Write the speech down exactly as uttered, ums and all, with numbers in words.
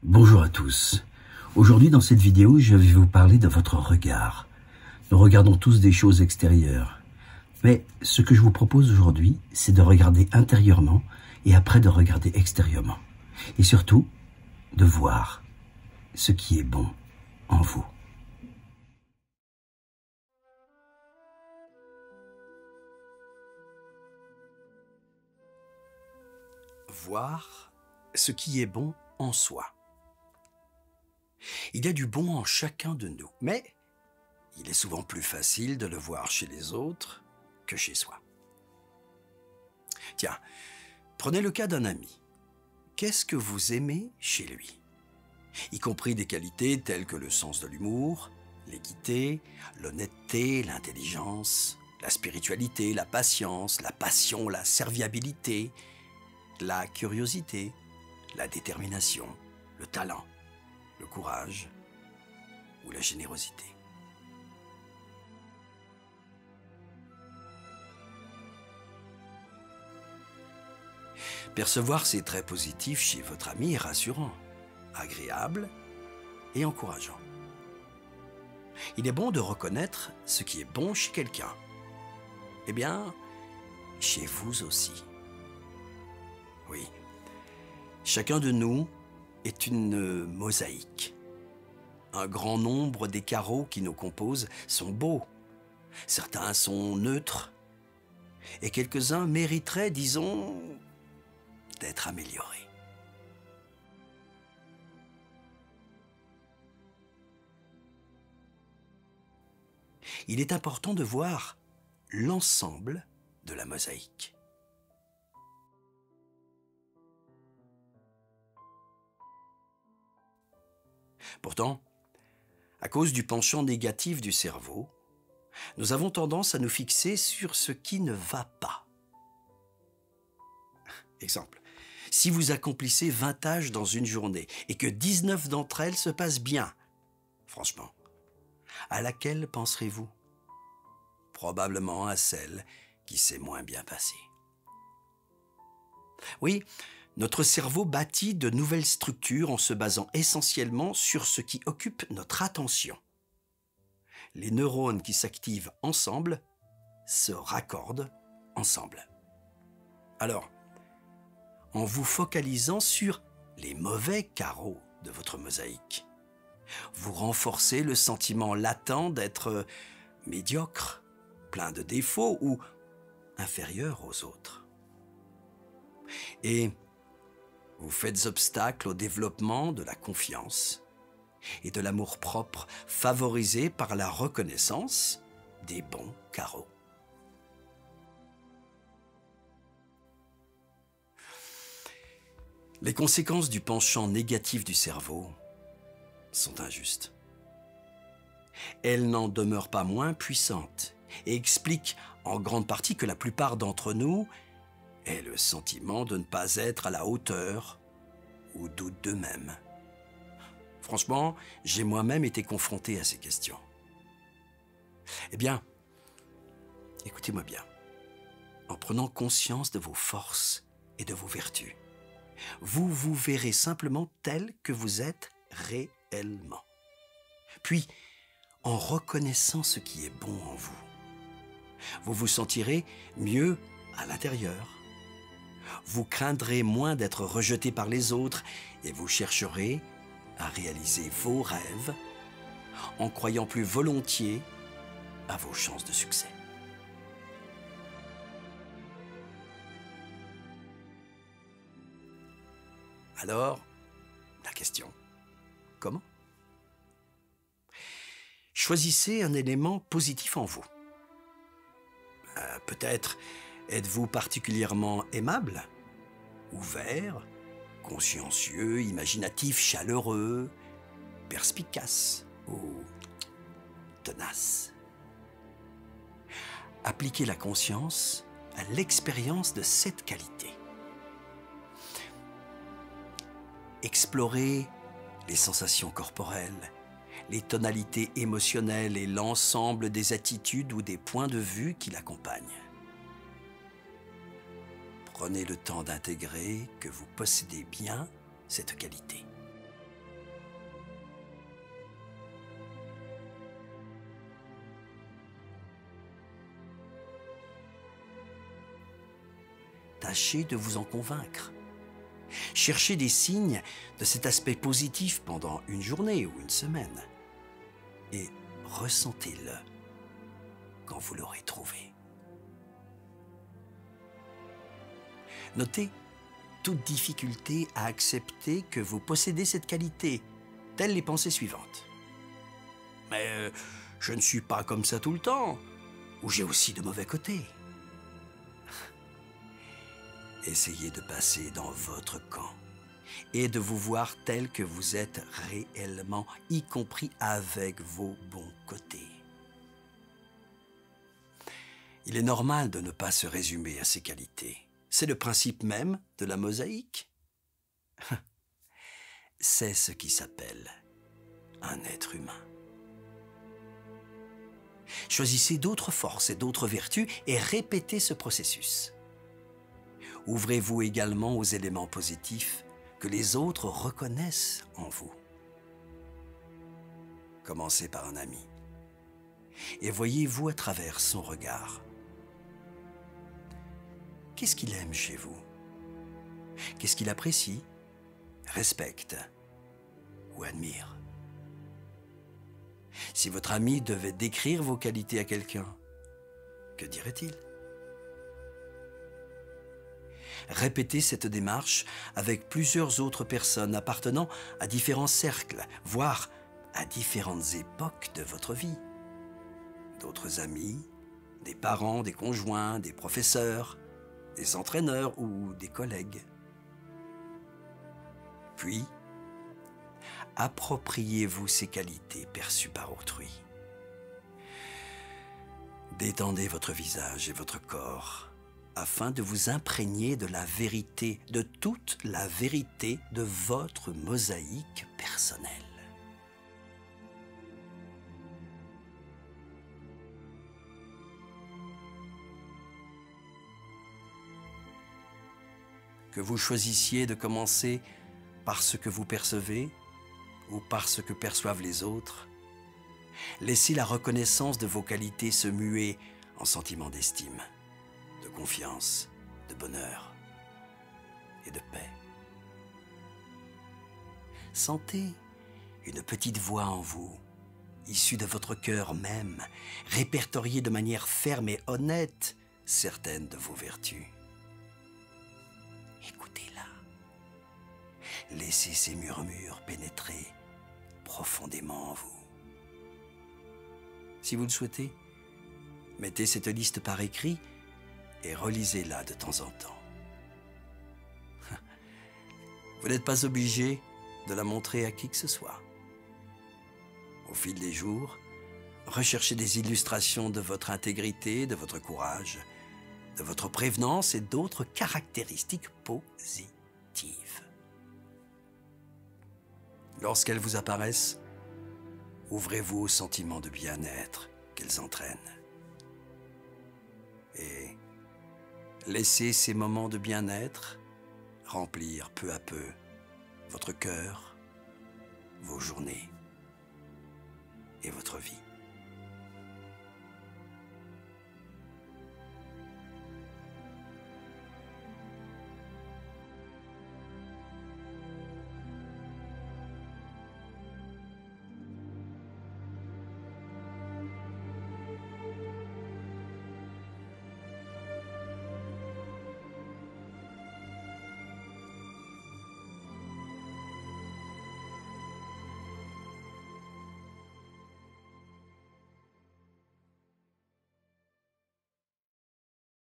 Bonjour à tous. Aujourd'hui dans cette vidéo, je vais vous parler de votre regard. Nous regardons tous des choses extérieures. Mais ce que je vous propose aujourd'hui, c'est de regarder intérieurement et après de regarder extérieurement. Et surtout, de voir ce qui est bon en vous. Voir ce qui est bon en soi. Il y a du bon en chacun de nous, mais il est souvent plus facile de le voir chez les autres que chez soi. Tiens, prenez le cas d'un ami. Qu'est-ce que vous aimez chez lui? Y compris des qualités telles que le sens de l'humour, l'équité, l'honnêteté, l'intelligence, la spiritualité, la patience, la passion, la serviabilité, la curiosité, la détermination, le talent, le courage ou la générosité. Percevoir ces traits positifs chez votre ami est rassurant, agréable et encourageant. Il est bon de reconnaître ce qui est bon chez quelqu'un. Eh bien, chez vous aussi. Oui, chacun de nous est une mosaïque. Un grand nombre des carreaux qui nous composent sont beaux. Certains sont neutres. Et quelques-uns mériteraient, disons, d'être améliorés. Il est important de voir l'ensemble de la mosaïque. Pourtant, à cause du penchant négatif du cerveau, nous avons tendance à nous fixer sur ce qui ne va pas. Exemple, si vous accomplissez vingt tâches dans une journée et que dix-neuf d'entre elles se passent bien, franchement, à laquelle penserez-vous? Probablement à celle qui s'est moins bien passée. Oui, notre cerveau bâtit de nouvelles structures en se basant essentiellement sur ce qui occupe notre attention. Les neurones qui s'activent ensemble se raccordent ensemble. Alors, en vous focalisant sur les mauvais carreaux de votre mosaïque, vous renforcez le sentiment latent d'être médiocre, plein de défauts ou inférieur aux autres. Et vous faites obstacle au développement de la confiance et de l'amour-propre favorisé par la reconnaissance des bons carreaux. Les conséquences du penchant négatif du cerveau sont injustes. Elles n'en demeurent pas moins puissantes et expliquent en grande partie que la plupart d'entre nous aient le sentiment de ne pas être à la hauteur ou doutent d'eux-mêmes. Franchement, j'ai moi-même été confronté à ces questions. Eh bien, écoutez-moi bien. En prenant conscience de vos forces et de vos vertus, vous vous verrez simplement tel que vous êtes réellement. Puis, en reconnaissant ce qui est bon en vous, vous vous sentirez mieux à l'intérieur. Vous craindrez moins d'être rejeté par les autres et vous chercherez à réaliser vos rêves en croyant plus volontiers à vos chances de succès. Alors, la question, comment? Choisissez un élément positif en vous. Euh, peut-être êtes-vous particulièrement aimable, ouvert, consciencieux, imaginatif, chaleureux, perspicace ou tenace. Appliquez la conscience à l'expérience de cette qualité. Explorez les sensations corporelles, les tonalités émotionnelles et l'ensemble des attitudes ou des points de vue qui l'accompagnent. Prenez le temps d'intégrer que vous possédez bien cette qualité. tâchez de vous en convaincre. Cherchez des signes de cet aspect positif pendant une journée ou une semaine et ressentez-le quand vous l'aurez trouvé. Notez toute difficulté à accepter que vous possédez cette qualité, telles les pensées suivantes. Mais euh, je ne suis pas comme ça tout le temps, ou j'ai aussi de mauvais côtés. Essayez de passer dans votre camp et de vous voir tel que vous êtes réellement, y compris avec vos bons côtés. Il est normal de ne pas se résumer à ces qualités. C'est le principe même de la mosaïque. C'est ce qui s'appelle un être humain. Choisissez d'autres forces et d'autres vertus et répétez ce processus. Ouvrez-vous également aux éléments positifs que les autres reconnaissent en vous. Commencez par un ami et voyez-vous à travers son regard. Qu'est-ce qu'il aime chez vous? Qu'est-ce qu'il apprécie, respecte ou admire? Si votre ami devait décrire vos qualités à quelqu'un, que dirait-il? Répétez cette démarche avec plusieurs autres personnes appartenant à différents cercles, voire à différentes époques de votre vie. D'autres amis, des parents, des conjoints, des professeurs, des entraîneurs ou des collègues. Puis, appropriez-vous ces qualités perçues par autrui. Détendez votre visage et votre corps afin de vous imprégner de la vérité, de toute la vérité de votre mosaïque personnelle. Que vous choisissiez de commencer par ce que vous percevez ou par ce que perçoivent les autres, laissez la reconnaissance de vos qualités se muer en sentiments d'estime, de confiance, de bonheur et de paix. Sentez une petite voix en vous, issue de votre cœur même, répertorier de manière ferme et honnête certaines de vos vertus. Écoutez-la. Laissez ces murmures pénétrer profondément en vous. Si vous le souhaitez, mettez cette liste par écrit et relisez-la de temps en temps. Vous n'êtes pas obligé de la montrer à qui que ce soit. Au fil des jours, recherchez des illustrations de votre intégrité, de votre courage, de votre prévenance et d'autres caractéristiques positives. Lorsqu'elles vous apparaissent, ouvrez-vous au sentiment de bien-être qu'elles entraînent. Et laissez ces moments de bien-être remplir peu à peu votre cœur, vos journées et votre vie.